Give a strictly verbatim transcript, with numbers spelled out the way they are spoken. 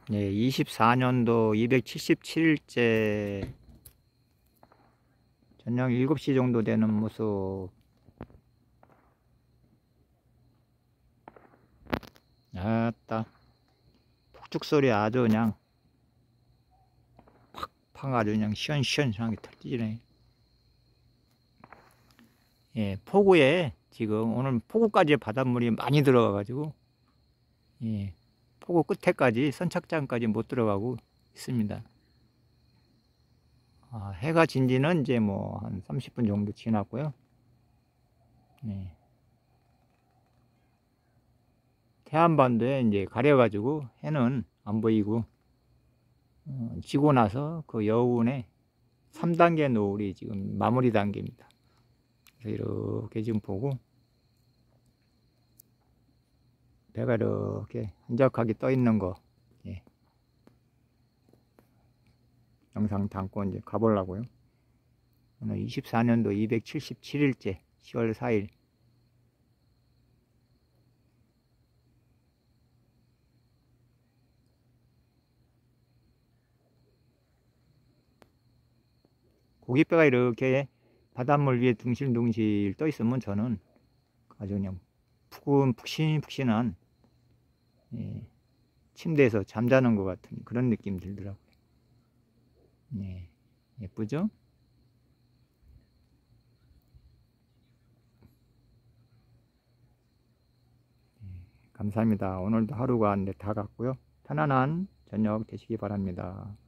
네, 이십사 년도 이백칠십칠 일째 저녁 일곱 시 정도 되는 모습. 아따, 폭죽 소리 아주 그냥 팍팍 아주 그냥 시원시원하게 터지네. 예, 포구에 지금 오늘 포구까지 바닷물이 많이 들어가 가지고, 예, 포구 끝에까지 선착장까지 못 들어가고 있습니다. 아, 해가 진 지는 이제 뭐 한 삼십 분 정도 지났고요. 네. 태안반도에 이제 가려가지고 해는 안 보이고, 어, 지고 나서 그 여운에 삼 단계 노을이 지금 마무리 단계입니다. 그래서 이렇게 지금 보고 배가 이렇게 한적하게 떠 있는 거, 예, 영상 담고 이제 가보려고요. 오늘 이십사 년도 이백칠십칠 일째 시월 사 일. 고깃배가 이렇게 바닷물 위에 둥실둥실 떠 있으면 저는 아주 그냥 푹은 푹신푹신한, 예, 침대에서 잠자는 것 같은 그런 느낌 들더라고요. 네, 예쁘죠? 감사합니다. 오늘도 하루가 다 갔고요. 편안한 저녁 되시기 바랍니다.